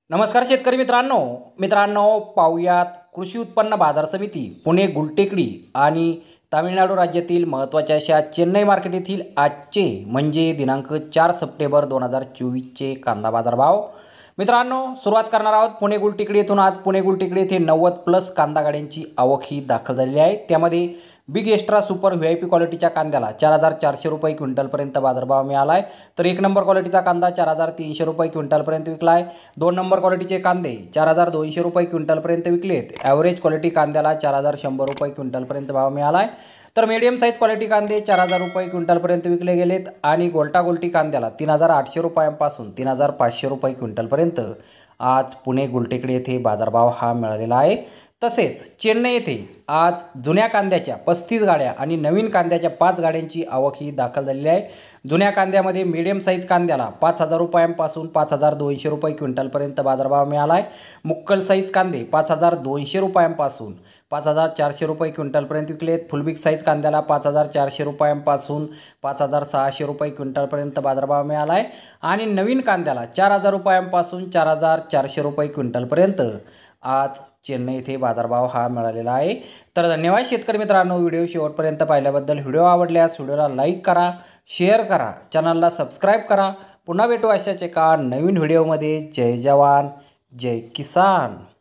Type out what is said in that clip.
नमस्कार शेतकरी मित्रांनो पाहुयात कृषी उत्पन्न बाजार समिती पुणे गुलटेकडी आणि तामिळनाडू राज्यातील महत्त्वाच्या अशा चेन्नई मार्केट येथील आजचे म्हणजे दिनांक 4 सप्टेंबर 2024चे कांदा बाजार भाव। मित्रांनो सुरुवात करणार आहोत पुणे गुलटेकडी येथून। आज पुणे गुलटेकडी येथे 90+ कांदा गाड्यांची आवक ही दाखल झालेली आहे। त्यामध्ये बिग एक्स्ट्रा सुपर व्हीआयपी क्वालिटीच्या कांद्याला 4400 रुपये क्विंटलपर्यंत बाजारभाव मिळाला आहे। तर 1 नंबर क्वालिटीचा कांदा 4300 रुपये क्विंटलपर्यंत विकला आहे। 2 नंबर क्वालिटीचे कांदे 4200 रुपये क्विंटलपर्यंत विकलेत। ॲव्हरेज क्वालिटी कांद्याला 4100 रुपये क्विंटलपर्यंत भाव मिळाला आहे। तर मीडियम साईज क्वालिटी कांदे 4000 रुपये क्विंटलपर्यंत विकले गेलेत आणि गोल्टी कांद्याला 3800 रुपयांपासून 3500 रुपये क्विंटलपर्यंत आज पुणे गुलटेकडी येथे बाजारभाव हा मिळालेला आहे। तसेच चेन्नई येथे आज जुन्या कांद्याच्या 35 गाड्या आणि नवीन कांद्याच्या 5 गाड्यांची आवक ही दाखल झालेली आहे। जुन्या कांद्यामध्ये मीडियम साईज कांद्याला 5000 रुपयांपासून 5200 रुपये क्विंटलपर्यंत बाजारभाव मिळाला आहे। मुक्कल साईज कांदे 5200 रुपयांपासून 5400 रुपये क्विंटलपर्यंत विकलेत। फुल बिग साईज कांद्याला 5400 रुपयांपासून 5600 रुपये क्विंटलपर्यंत बाजारभाव मिळाला आहे आणि नवीन कांद्याला 4000 रुपयांपासून 4400 रुपये क्विंटलपर्यंत आज चेन्नई येथे बाजारभाव हा मिळालेला आहे। तर धन्यवाद शेतकरी मित्रांनो, व्हिडिओ शेवटपर्यंत पाहिल्याबद्दल। व्हिडिओ आवडल्यास व्हिडिओला लाईक करा, शेअर करा, चॅनलला सबस्क्राईब करा। पुन्हा भेटू अशाच एका नवीन व्हिडिओमध्ये। जय जवान जय किसान।